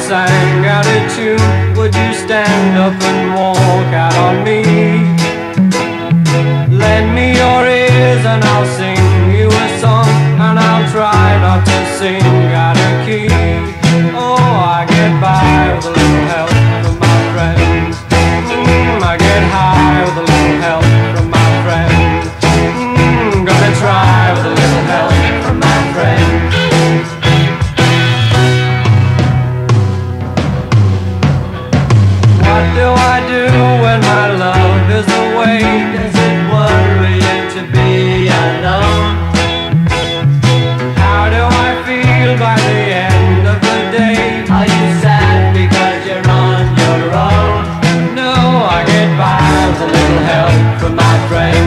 sang out a tune, would you stand up and walk out on me? Lend me your ears and I'll sing you a song, and I'll try not to sing out of key. Oh, I get by with a little help from my friends. I get high with a little help from my friends. Gonna try with a little help from my friends. What do I do when my love is away? Does it worry you to be alone? How do I feel by the end of the day? Are you sad because you're on your own? No, I get by with a little help from my friends.